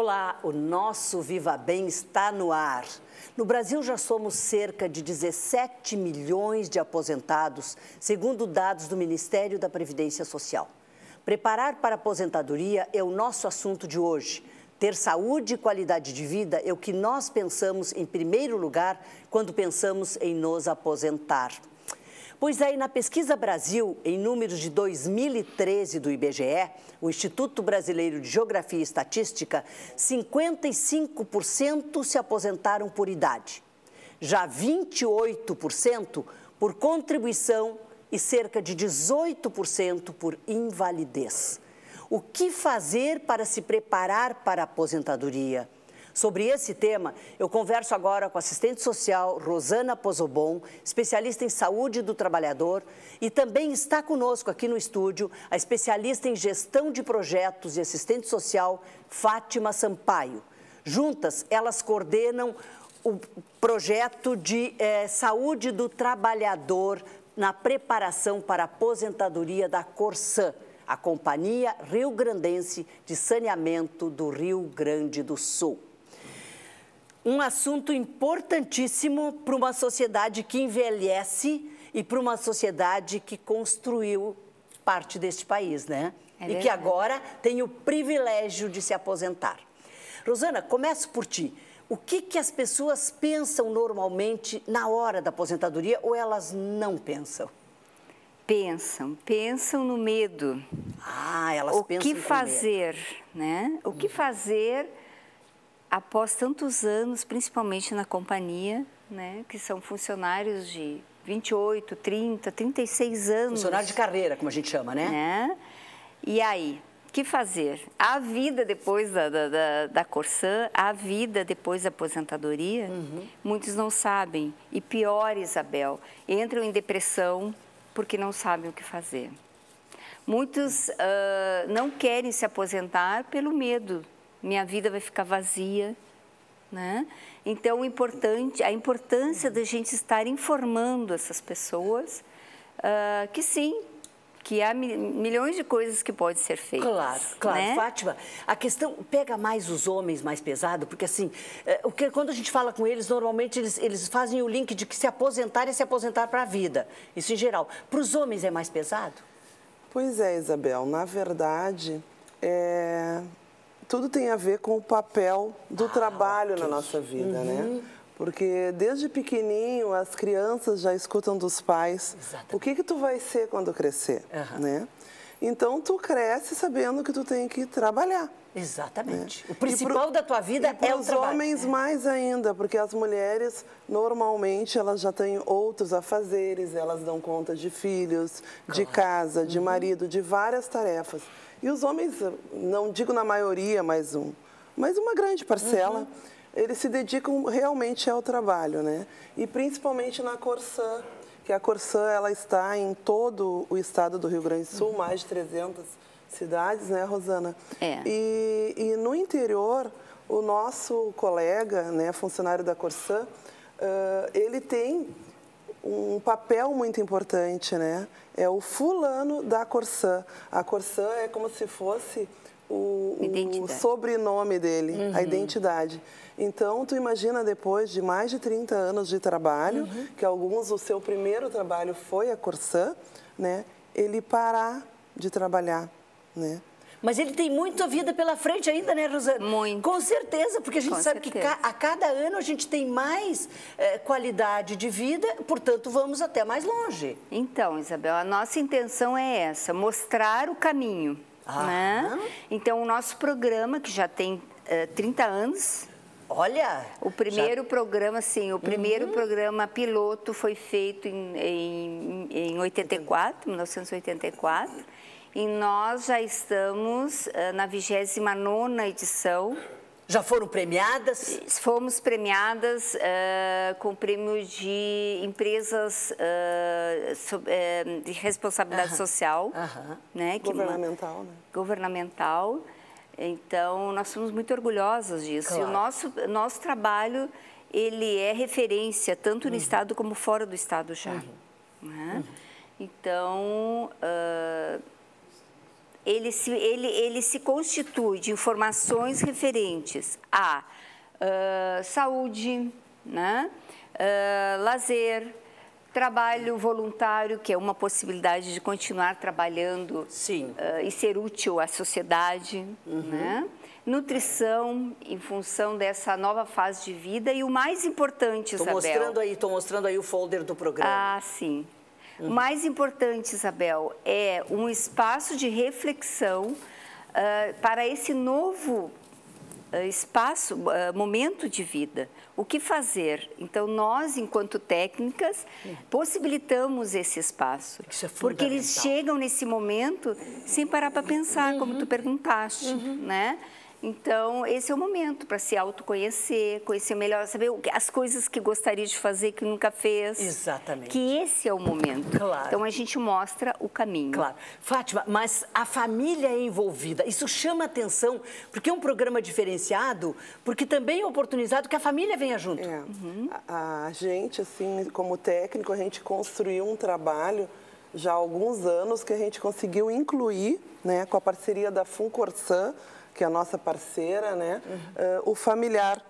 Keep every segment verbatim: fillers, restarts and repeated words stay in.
Olá, o nosso Viva Bem está no ar. No Brasil já somos cerca de dezessete milhões de aposentados, segundo dados do Ministério da Previdência Social. Preparar para a aposentadoria é o nosso assunto de hoje. Ter saúde e qualidade de vida é o que nós pensamos em primeiro lugar quando pensamos em nos aposentar. Pois aí, na Pesquisa Brasil, em números de dois mil e treze do I B G E, o Instituto Brasileiro de Geografia e Estatística, cinquenta e cinco por cento se aposentaram por idade, já vinte e oito por cento por contribuição e cerca de dezoito por cento por invalidez. O que fazer para se preparar para a aposentadoria? Sobre esse tema, eu converso agora com a assistente social Rosana Pozobon, especialista em saúde do trabalhador, e também está conosco aqui no estúdio a especialista em gestão de projetos e assistente social Fátima Sampaio. Juntas, elas coordenam o projeto de eh, saúde do trabalhador na preparação para a aposentadoria da Corsã, a Companhia Rio-Grandense de Saneamento do Rio Grande do Sul. Um assunto importantíssimo para uma sociedade que envelhece e para uma sociedade que construiu parte deste país, né? É e que agora tem o privilégio de se aposentar. Rosana, começo por ti. O que, que as pessoas pensam normalmente na hora da aposentadoria ou elas não pensam? Pensam, pensam no medo. Ah, elas o pensam que fazer, né? O que fazer após tantos anos, principalmente na companhia, né? Que são funcionários de vinte e oito, trinta, trinta e seis anos. Funcionário de carreira, como a gente chama, né? né? E aí, o que fazer? A vida depois da, da, da, da Corsã, a vida depois da aposentadoria, uhum. Muitos não sabem. E pior, Isabel, entram em depressão porque não sabem o que fazer. Muitos uh, não querem se aposentar pelo medo. Minha vida vai ficar vazia, né? Então, o importante, a importância da gente estar informando essas pessoas uh, que sim, que há mi milhões de coisas que podem ser feitas. Claro, claro. Né? Fátima, a questão pega mais os homens mais pesado, porque assim, é, o que, quando a gente fala com eles, normalmente eles, eles fazem o link de que se aposentar é se aposentar para a vida, isso em geral. Para os homens é mais pesado? Pois é, Isabel, na verdade, é... tudo tem a ver com o papel do ah, trabalho okay. na nossa vida, uhum. né? Porque desde pequenininho as crianças já escutam dos pais Exatamente. O que que tu vai ser quando crescer, uhum. né? Então tu cresce sabendo que tu tem que trabalhar. Exatamente. Né? O principal pro, da tua vida é o trabalho. Para os homens é. mais ainda, porque as mulheres normalmente elas já têm outros afazeres, elas dão conta de filhos, claro. de casa, de uhum. marido, de várias tarefas. E os homens, não digo na maioria, mas, um, mas uma grande parcela, uhum. eles se dedicam realmente ao trabalho, né? E principalmente na Corsã, que a Corsã ela está em todo o estado do Rio Grande do Sul, uhum. mais de trezentas cidades, né, Rosana? É. E, e no interior, o nosso colega, né, funcionário da Corsã, uh, ele tem um papel muito importante, né? É o fulano da Corsã. A Corsã é como se fosse o, o sobrenome dele, uhum. a identidade. Então, tu imagina depois de mais de trinta anos de trabalho, uhum. que alguns, o seu primeiro trabalho foi a Corsã, né? Ele parar de trabalhar, né? Mas ele tem muita vida pela frente ainda, né, Rosana? Muito. Com certeza, porque a gente Com sabe certeza. que ca a cada ano a gente tem mais é, qualidade de vida, portanto, vamos até mais longe. Então, Isabel, a nossa intenção é essa, mostrar o caminho, ah. né? Então, o nosso programa, que já tem uh, trinta anos... Olha! O primeiro já... programa, sim, o primeiro uhum. programa piloto foi feito em, em, em oitenta e quatro, mil novecentos e oitenta e quatro, e nós já estamos uh, na vigésima nona edição. Já foram premiadas? Fomos premiadas uh, com prêmio de empresas uh, so, uh, de responsabilidade uh-huh. social. Uh-huh. né, que governamental. Uma, né? Governamental. Então, nós somos muito orgulhosas disso. Claro. E o nosso, nosso trabalho, ele é referência, tanto no uhum. Estado como fora do Estado já. Uhum. Né? Uhum. Então, uh, ele se, ele, ele se constitui de informações referentes a uh, saúde, né? uh, lazer, trabalho voluntário, que é uma possibilidade de continuar trabalhando Sim. Uh, e ser útil à sociedade, uhum. né? Nutrição, em função dessa nova fase de vida. E o mais importante, tô Isabel... Mostrando aí, estou mostrando aí o folder do programa. Ah, sim. Uhum. O mais importante, Isabel, é um espaço de reflexão uh, para esse novo uh, espaço, uh, momento de vida. O que fazer? Então, nós, enquanto técnicas, uhum. possibilitamos esse espaço. Isso é fundamental. Porque eles chegam nesse momento sem parar para pensar, uhum. como tu perguntaste, uhum. né? Então, esse é o momento para se autoconhecer, conhecer melhor, saber as coisas que gostaria de fazer que nunca fez. Exatamente. Que esse é o momento. Claro. Então, a gente mostra o caminho. Claro. Fátima, mas a família é envolvida. Isso chama atenção, porque é um programa diferenciado, porque também é oportunizado que a família venha junto. É. Uhum. A, a gente, assim, como técnico, a gente construiu um trabalho já há alguns anos que a gente conseguiu incluir, né, com a parceria da Funcorsan, que é a nossa parceira, né, uhum. uh, o familiar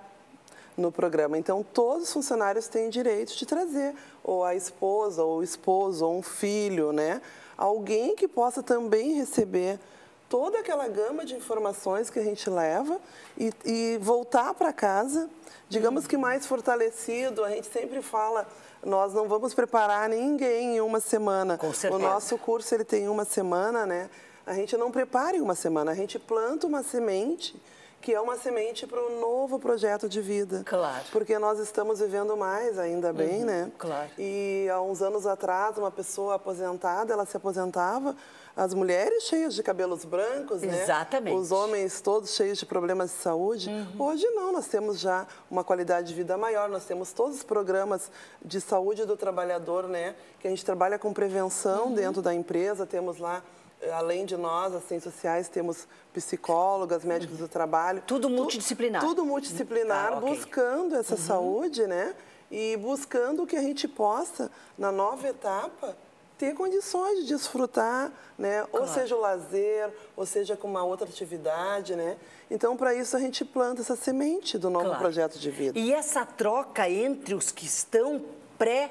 no programa. Então, todos os funcionários têm direito de trazer ou a esposa, ou o esposo, ou um filho, né, alguém que possa também receber toda aquela gama de informações que a gente leva e, e voltar para casa, digamos uhum. que mais fortalecido. A gente sempre fala, nós não vamos preparar ninguém em uma semana. Com certeza. O nosso curso ele tem uma semana, né? A gente não prepara em uma semana, a gente planta uma semente, que é uma semente para um novo projeto de vida. Claro. Porque nós estamos vivendo mais, ainda bem, uhum, né? Claro. E há uns anos atrás, uma pessoa aposentada, ela se aposentava, as mulheres cheias de cabelos brancos, né? Exatamente. Os homens todos cheios de problemas de saúde. Uhum. Hoje não, nós temos já uma qualidade de vida maior, nós temos todos os programas de saúde do trabalhador, né? Que a gente trabalha com prevenção uhum. dentro da empresa, temos lá... Além de nós, assistentes sociais, temos psicólogas, médicos do trabalho. Tudo multidisciplinar. Tudo multidisciplinar, ah, okay. buscando essa uhum. saúde, né? E buscando que a gente possa, na nova etapa, ter condições de desfrutar, né? Claro. Ou seja, o lazer, ou seja, com uma outra atividade, né? Então, para isso, a gente planta essa semente do novo claro. projeto de vida. E essa troca entre os que estão pré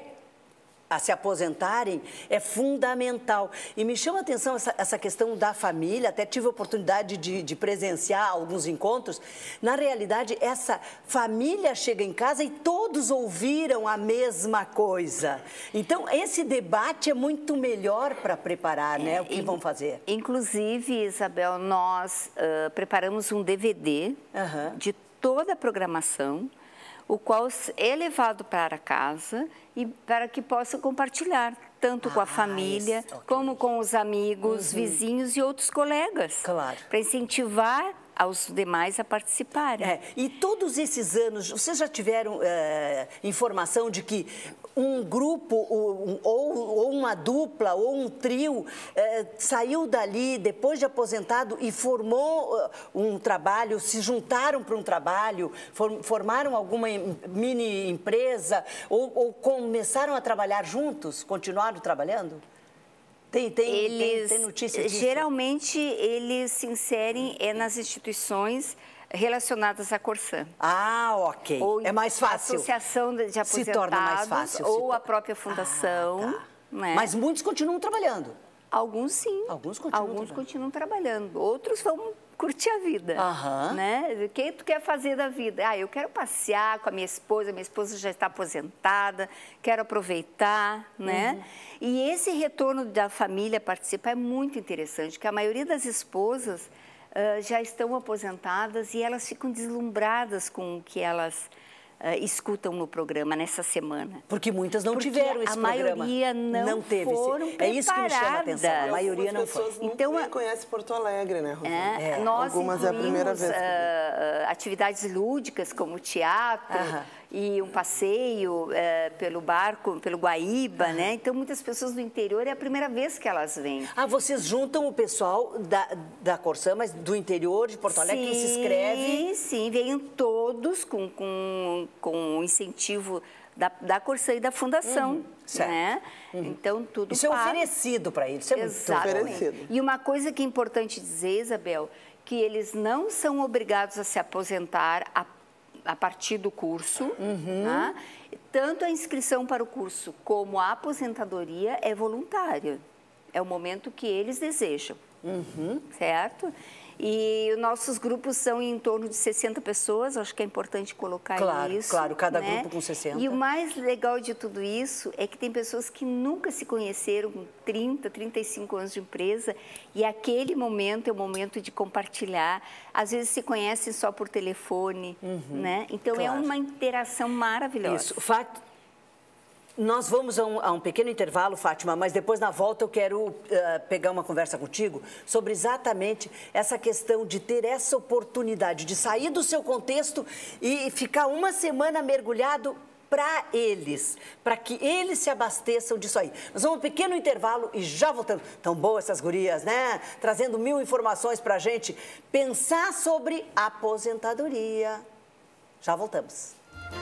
a se aposentarem é fundamental. E me chama a atenção essa, essa questão da família, até tive a oportunidade de, de presenciar alguns encontros. Na realidade, essa família chega em casa e todos ouviram a mesma coisa. Então, esse debate é muito melhor para preparar, é, né, o que in, vão fazer. Inclusive, Isabel, nós uh, preparamos um D V D uhum. de toda a programação, o qual é levado para casa e para que possa compartilhar, tanto ah, com a família, isso, okay. como com os amigos, uhum. vizinhos e outros colegas. Claro. Para incentivar aos demais a participarem. É, e todos esses anos, vocês já tiveram é, informação de que um grupo, ou, ou uma dupla, ou um trio, é, saiu dali depois de aposentado e formou um trabalho, se juntaram para um trabalho, formaram alguma mini empresa, ou, ou começaram a trabalhar juntos, continuaram trabalhando? Tem, tem, eles, tem, tem notícia disso? Geralmente, eles se inserem é, nas instituições relacionadas à Corsan. Ah, ok. Ou é mais fácil. Associação de aposentados, se torna mais fácil. Ou a própria fundação. Ah, tá. Né? Mas muitos continuam trabalhando. Alguns sim. Alguns continuam Alguns trabalhando. continuam trabalhando. Outros vão curtir a vida. Aham. Né? O que tu quer fazer da vida? Ah, eu quero passear com a minha esposa, minha esposa já está aposentada, quero aproveitar, né? Uhum. E esse retorno da família participar é muito interessante, porque a maioria das esposas uh, já estão aposentadas e elas ficam deslumbradas com o que elas uh, escutam no programa nessa semana. Porque muitas não Porque tiveram esse a programa. A maioria não, não teve foram esse... É isso que me chama a atenção. A maioria não foi. Então, nem conhece Porto Alegre, né, Rosana? É, é. Nós Algumas é a primeira vez. Uh, atividades lúdicas como teatro, uh-huh. e um passeio é, pelo barco, pelo Guaíba, uhum. né? Então, muitas pessoas do interior é a primeira vez que elas vêm. Ah, vocês juntam o pessoal da, da Corsã, mas do interior de Porto Alegre, sim, que se inscreve? Sim, sim, vêm todos com, com, com incentivo da, da Corsã e da Fundação, uhum. certo. Né? Uhum. Então, tudo Isso pago. É oferecido para eles, isso é Exatamente. muito oferecido. E uma coisa que é importante dizer, Isabel, que eles não são obrigados a se aposentar a a partir do curso, uhum. né? Tanto a inscrição para o curso como a aposentadoria é voluntária. É o momento que eles desejam, uhum. certo? E os nossos grupos são em torno de sessenta pessoas, acho que é importante colocar claro, isso. Claro, cada né? grupo com sessenta. E o mais legal de tudo isso é que tem pessoas que nunca se conheceram com trinta, trinta e cinco anos de empresa e aquele momento é o momento de compartilhar. Às vezes se conhecem só por telefone, uhum, né? Então claro. É uma interação maravilhosa. Isso, fato. Nós vamos a um, a um pequeno intervalo, Fátima, mas depois na volta eu quero uh, pegar uma conversa contigo sobre exatamente essa questão de ter essa oportunidade de sair do seu contexto e ficar uma semana mergulhado para eles, para que eles se abasteçam disso aí. Nós vamos a um pequeno intervalo e já voltamos. Tão boas essas gurias, né? Trazendo mil informações para a gente pensar sobre aposentadoria. Já voltamos.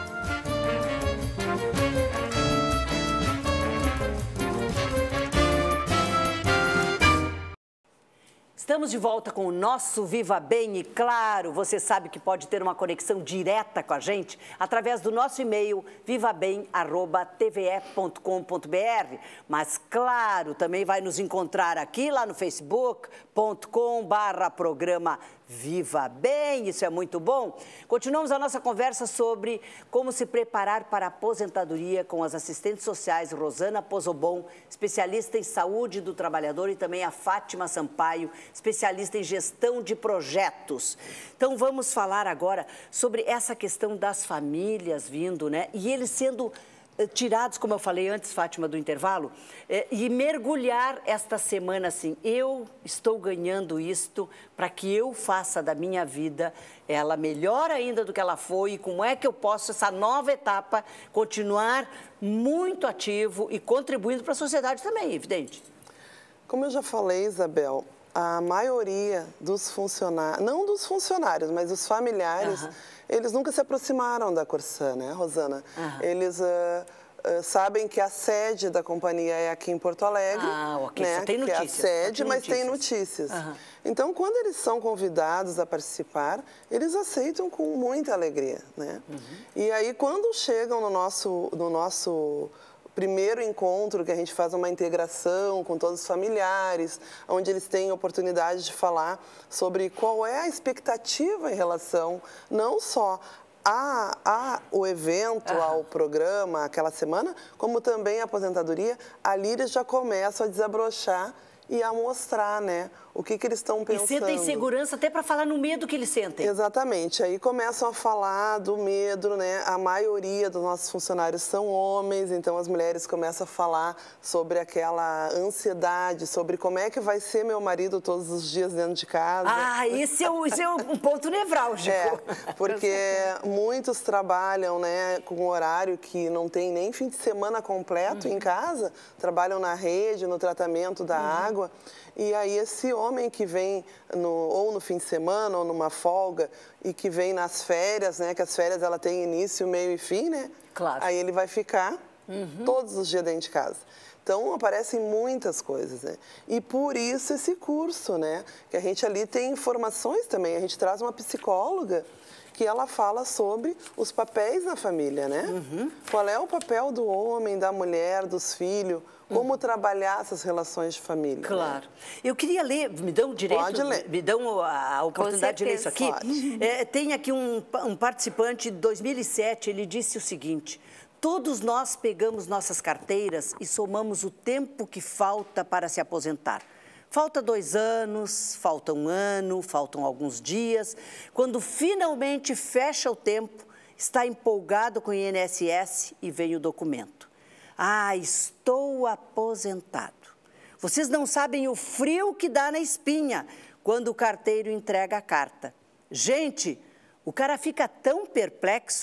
Estamos de volta com o nosso Viva Bem e, claro, você sabe que pode ter uma conexão direta com a gente através do nosso e-mail vivabem arroba t v e ponto com ponto b r. Mas, claro, também vai nos encontrar aqui lá no facebook ponto com barra programa Viva Bem, isso é muito bom. Continuamos a nossa conversa sobre como se preparar para a aposentadoria com as assistentes sociais Rosana Pozobon, especialista em saúde do trabalhador, e também a Fátima Sampaio, especialista em gestão de projetos. Então vamos falar agora sobre essa questão das famílias vindo, né? E eles sendo tirados, como eu falei antes, Fátima, do intervalo, é, e mergulhar esta semana assim, eu estou ganhando isto para que eu faça da minha vida ela melhor ainda do que ela foi, e como é que eu posso, essa nova etapa, continuar muito ativo e contribuindo para a sociedade também, evidente. Como eu já falei, Isabel, a maioria dos funcionários, não dos funcionários, mas dos familiares, uhum. eles nunca se aproximaram da Corsã, né, Rosana? Uhum. Eles uh, uh, sabem que a sede da companhia é aqui em Porto Alegre, ah, okay. né, Só tem notícias. Que é a sede, tem mas notícias. tem notícias. Uhum. Então, quando eles são convidados a participar, eles aceitam com muita alegria, né? Uhum. E aí, quando chegam no nosso, no nosso primeiro encontro, que a gente faz uma integração com todos os familiares, onde eles têm oportunidade de falar sobre qual é a expectativa em relação não só a, a o evento, ah. ao programa, aquela semana, como também a aposentadoria, ali eles já começam a desabrochar e a mostrar, né, o que, que eles estão pensando. E sentem segurança até para falar no medo que eles sentem. Exatamente. Aí começam a falar do medo, né? A maioria dos nossos funcionários são homens, então as mulheres começam a falar sobre aquela ansiedade, sobre como é que vai ser meu marido todos os dias dentro de casa. Ah, esse é, o, esse é um ponto nevrálgico. É, porque muitos trabalham, né, com um horário que não tem nem fim de semana completo, uhum, em casa, trabalham na rede, no tratamento da, uhum, água. E aí esse homem que vem no, ou no fim de semana ou numa folga e que vem nas férias, né, que as férias ela tem início, meio e fim, né? Claro. Aí ele vai ficar, uhum, todos os dias dentro de casa. Então aparecem muitas coisas, né? E por isso esse curso, né? Que a gente ali tem informações também, a gente traz uma psicóloga que ela fala sobre os papéis na família, né? Uhum. Qual é o papel do homem, da mulher, dos filhos, como, uhum, trabalhar essas relações de família. Claro. Né? Eu queria ler, me dão o direito, Pode ler. Me dão a oportunidade de ler isso aqui. É, tem aqui um, um participante de dois mil e sete, ele disse o seguinte: todos nós pegamos nossas carteiras e somamos o tempo que falta para se aposentar. Falta dois anos, falta um ano, faltam alguns dias. Quando finalmente fecha o tempo, está empolgado com o I N S S e vem o documento. Ah, estou aposentado. Vocês não sabem o frio que dá na espinha quando o carteiro entrega a carta. Gente, o cara fica tão perplexo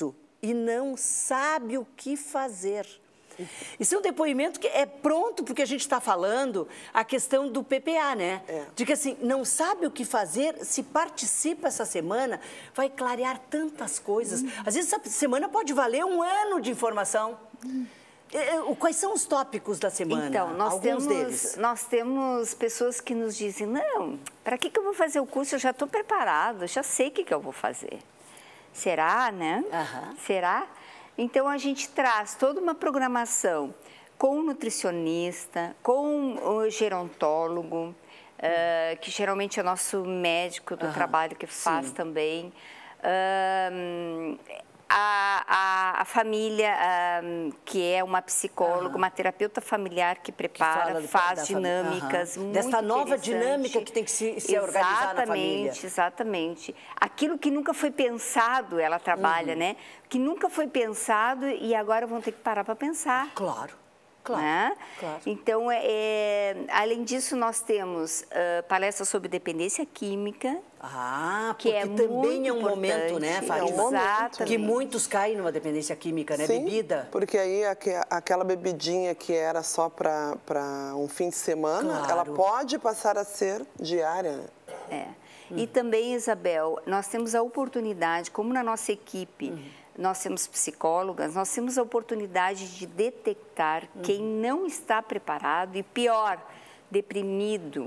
e não sabe o que fazer. Isso é um depoimento que é pronto porque a gente está falando a questão do P P A, né? É. De que assim, não sabe o que fazer, se participa essa semana, vai clarear tantas coisas. Hum. Às vezes essa semana pode valer um ano de informação. Hum. Quais são os tópicos da semana? Então, nós Alguns temos, deles. nós temos pessoas que nos dizem, não, para que, que eu vou fazer o curso? Eu já estou preparado, já sei o que, que eu vou fazer. Será, né? Uhum. Será? Então, a gente traz toda uma programação com o nutricionista, com o gerontólogo, uh, que geralmente é nosso médico do uhum. trabalho que faz Sim. também. Uh, a, a, a família, uh, que é uma psicóloga, uhum. uma terapeuta familiar que prepara, que faz dinâmicas uhum. muito Desta nova dinâmica que tem que se, se organizar na família. Exatamente, exatamente. Aquilo que nunca foi pensado, ela trabalha, uhum. né? Que nunca foi pensado e agora vão ter que parar para pensar. Claro. Claro, né? claro. Então, é, é, além disso, nós temos uh, palestras sobre dependência química. Ah, que é também é um momento, né, Fátima? É um momento. Que muitos caem numa dependência química, né? Sim, bebida. Porque aí aquela bebidinha que era só para um fim de semana, claro. ela pode passar a ser diária. É. Hum. E também, Isabel, nós temos a oportunidade, como na nossa equipe, hum. nós temos psicólogas, nós temos a oportunidade de detectar uhum. quem não está preparado e, pior, deprimido,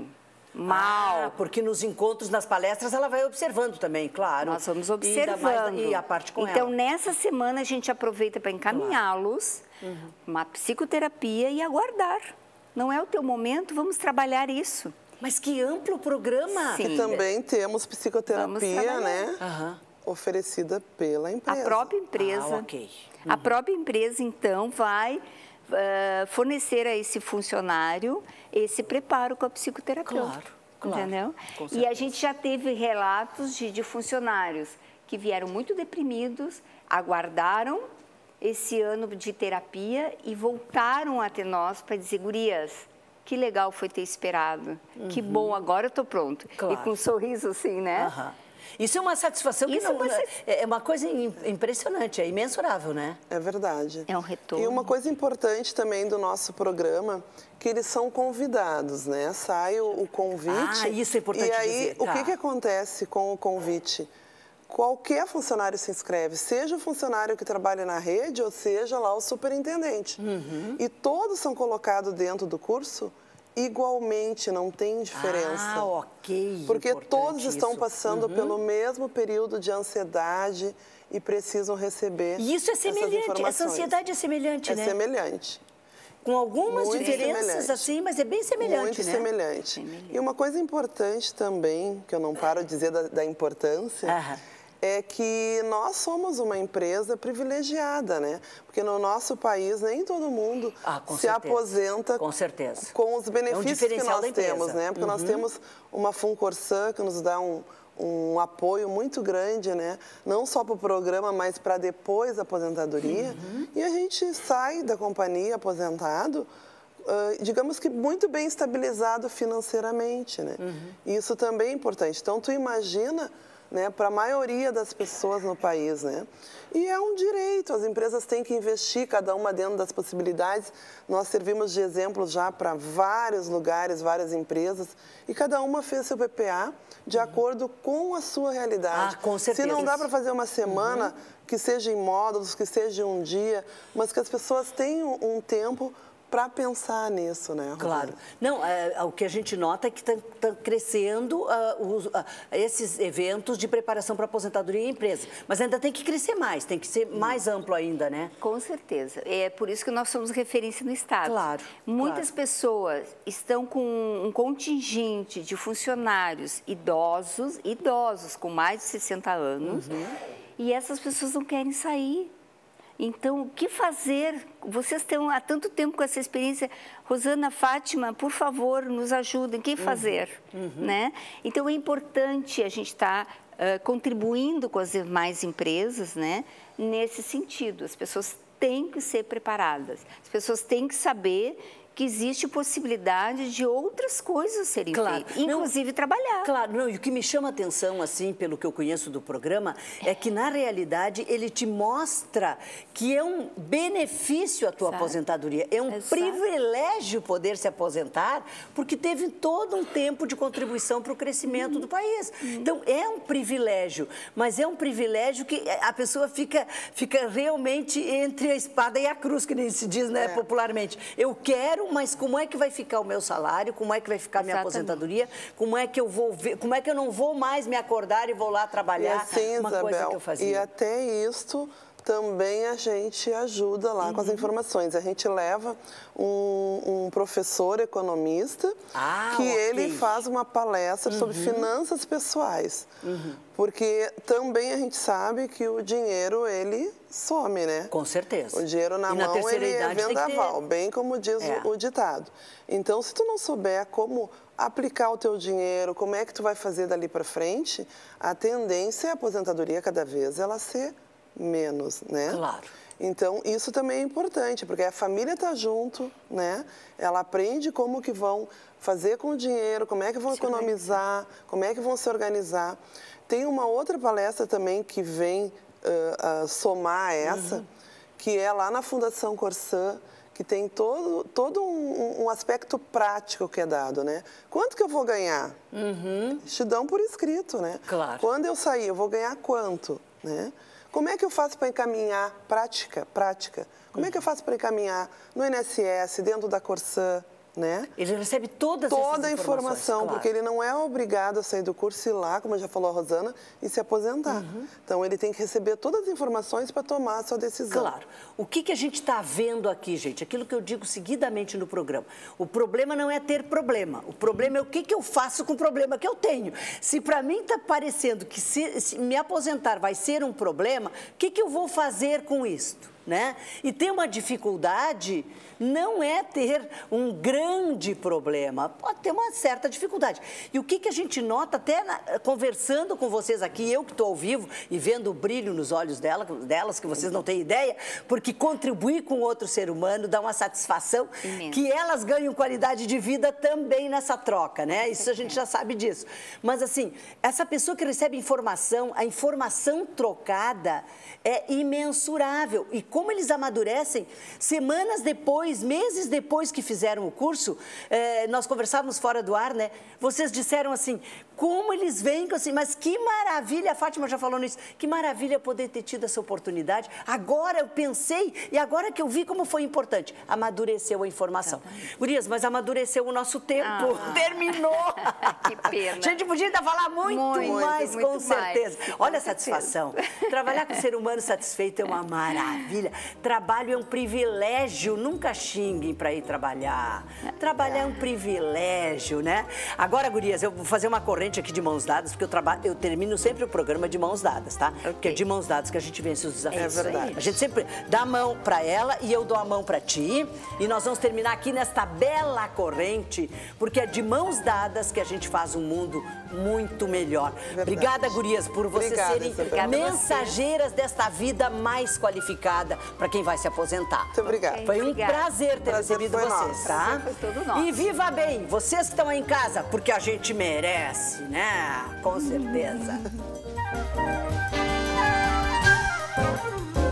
mal. Ah, porque nos encontros, nas palestras, ela vai observando também, claro. Nós vamos observando. E, e a parte com então, ela. nessa semana, a gente aproveita para encaminhá-los, claro. uhum. uma psicoterapia e aguardar. Não é o teu momento, vamos trabalhar isso. Mas que amplo programa! Sim. E também temos psicoterapia, né? Aham. Uhum. Oferecida pela empresa. A própria empresa. Ah, ok. Uhum. A própria empresa, então, vai uh, fornecer a esse funcionário esse preparo com a psicoterapeuta. Claro, claro. Entendeu? E a gente já teve relatos de, de funcionários que vieram muito deprimidos, aguardaram esse ano de terapia e voltaram até nós para dizer, gurias, que legal foi ter esperado. Uhum. Que bom, agora eu estou pronto. Claro. E com um sorriso assim, né? Uhum. Isso é uma satisfação que Isso não, você... é uma coisa impressionante, é imensurável, né? É verdade. É um retorno. E uma coisa importante também do nosso programa, que eles são convidados, né? Sai o, o convite. Ah, isso é importante E aí, dizer. o tá. que, que acontece com o convite? Qualquer funcionário se inscreve, seja o funcionário que trabalha na rede ou seja lá o superintendente. Uhum. E todos são colocados dentro do curso igualmente, não tem diferença. Ah, ok. Porque todos estão isso. passando uhum. pelo mesmo período de ansiedade e precisam receber E isso é semelhante, essa ansiedade é semelhante, é né? É semelhante. Com algumas Muito diferenças semelhante. assim, mas é bem semelhante, Muito né? semelhante. semelhante. E uma coisa importante também, que eu não paro de dizer da, da importância, Aham. é que nós somos uma empresa privilegiada, né? Porque no nosso país nem todo mundo ah, se certeza. aposenta com, certeza. com os benefícios é um que nós temos, né? Porque uhum. nós temos uma Funcorsã que nos dá um, um apoio muito grande, né? Não só para o programa, mas para depois da aposentadoria. Uhum. E a gente sai da companhia aposentado, uh, digamos que muito bem estabilizado financeiramente, né? Uhum. E isso também é importante. Então, tu imagina... Né, para a maioria das pessoas no país, né? E é um direito, as empresas têm que investir, cada uma dentro das possibilidades. Nós servimos de exemplo já para vários lugares, várias empresas, e cada uma fez seu P P A de uhum. acordo com a sua realidade. Ah, com certeza. Se não dá para fazer uma semana, uhum. que seja em módulos, que seja um dia, mas que as pessoas tenham um tempo para pensar nisso, né, Rosana? Claro. Não, é, o que a gente nota é que estão tá, tá crescendo uh, os, uh, esses eventos de preparação para aposentadoria em empresa. Mas ainda tem que crescer mais, tem que ser mais amplo ainda, né? Com certeza. É por isso que nós somos referência no Estado. Claro. Muitas claro. pessoas estão com um contingente de funcionários idosos, idosos com mais de sessenta anos, uhum. e essas pessoas não querem sair. Então, o que fazer? Vocês estão há tanto tempo com essa experiência. Rosana, Fátima, por favor, nos ajudem. O que fazer? Uhum. Uhum. Né? Então, é importante a gente estar uh, contribuindo com as demais empresas, né? Nesse sentido. As pessoas têm que ser preparadas. As pessoas têm que saber que existe possibilidade de outras coisas serem Claro. feitas, inclusive não, trabalhar. Claro, não, e o que me chama a atenção, assim, pelo que eu conheço do programa, é que, na realidade, ele te mostra que é um benefício a tua Exato. aposentadoria, é um Exato. privilégio poder se aposentar, porque teve todo um tempo de contribuição para o crescimento Uhum. do país. Uhum. Então, é um privilégio, mas é um privilégio que a pessoa fica, fica realmente entre a espada e a cruz, que nem se diz, né, É. popularmente. Eu quero, mas como é que vai ficar o meu salário? Como é que vai ficar a minha Exatamente. aposentadoria? Como é que eu vou ver? Como é que eu não vou mais me acordar e vou lá E trabalhar? assim, Uma coisa Isabel, que eu fazia. e até isto também a gente ajuda lá Uhum. com as informações. A gente leva um, um professor economista Ah, que ok. ele faz uma palestra sobre finanças pessoais. Uhum. Porque também a gente sabe que o dinheiro, ele some, né? Com certeza. O dinheiro na E na mão, terceira ele é idade tem que ter- vendaval, bem como diz É. o, o ditado. Então, se tu não souber como aplicar o teu dinheiro, como é que tu vai fazer dali para frente, a tendência é a aposentadoria cada vez ela ser menos, né? Claro. Então, isso também é importante, porque a família está junto, né? Ela aprende como que vão fazer com o dinheiro, como é que vão Se economizar, como é que vão se organizar. Tem uma outra palestra também que vem uh, uh, somar a essa, que é lá na Fundação Corsã, que tem todo, todo um, um aspecto prático que é dado, né? Quanto que eu vou ganhar? Uhum. Te dão por escrito, né? Claro. Quando eu sair, eu vou ganhar quanto, né? Como é que eu faço para encaminhar? Prática, prática. Como é que eu faço para encaminhar no I N S S, dentro da Corsã, né? Ele recebe todas essas Toda a informações, informação, claro. porque ele não é obrigado a sair do curso e ir lá, como já falou a Rosana, e se aposentar. Uhum. Então, ele tem que receber todas as informações para tomar a sua decisão. Claro. O que, que a gente está vendo aqui, gente? Aquilo que eu digo seguidamente no programa. O problema não é ter problema. O problema é o que, que eu faço com o problema que eu tenho. Se para mim está parecendo que se, se me aposentar vai ser um problema, o que, que eu vou fazer com isto? Né? E ter uma dificuldade não é ter um grande problema, pode ter uma certa dificuldade. E o que, que a gente nota, até na, conversando com vocês aqui, eu que estou ao vivo e vendo o brilho nos olhos dela, delas, que vocês não têm ideia, porque contribuir com outro ser humano dá uma satisfação Imenso. que elas ganham qualidade de vida também nessa troca, né? Isso a gente já sabe disso. Mas assim, essa pessoa que recebe informação, a informação trocada é imensurável. E como eles amadurecem, semanas depois, meses depois que fizeram o curso, eh, nós conversávamos fora do ar, né? Vocês disseram assim, como eles vêm, assim, mas que maravilha, a Fátima já falou nisso, que maravilha poder ter tido essa oportunidade. Agora eu pensei e agora que eu vi como foi importante, amadureceu a informação. Gurias, mas amadureceu o nosso tempo, Ah. terminou. Que pena. A gente podia ainda falar muito, Muito, mais, muito com mais, certeza. com Olha a certeza. satisfação. Trabalhar com o ser humano satisfeito é uma maravilha. Trabalho é um privilégio, nunca xinguem para ir trabalhar. Trabalhar é um privilégio, né? Agora, gurias, eu vou fazer uma corrente aqui de mãos dadas, porque eu, trabalho, eu termino sempre o programa de mãos dadas, tá? Ok. Porque é de mãos dadas que a gente vence os desafios. É verdade. A gente sempre dá a mão para ela e eu dou a mão para ti. E nós vamos terminar aqui nesta bela corrente, porque é de mãos dadas que a gente faz um mundo muito melhor. Obrigada, gurias, por vocês Obrigada, serem Isabel. Obrigada a você. mensageiras desta vida mais qualificada para quem vai se aposentar. Muito obrigada. Foi um Obrigada. prazer ter Prazer recebido foi vocês, nosso. tá? Prazer foi todo nosso. E viva bem, vocês que estão aí em casa, porque a gente merece, né? Com certeza.